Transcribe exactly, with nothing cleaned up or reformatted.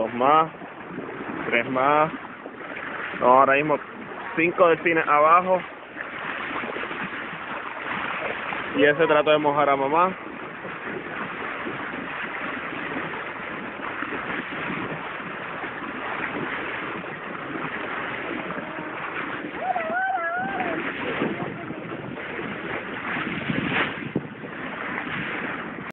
dos más, tres más. No, ahora mismo cinco delfines abajo. Y ese trato de mojar a mamá.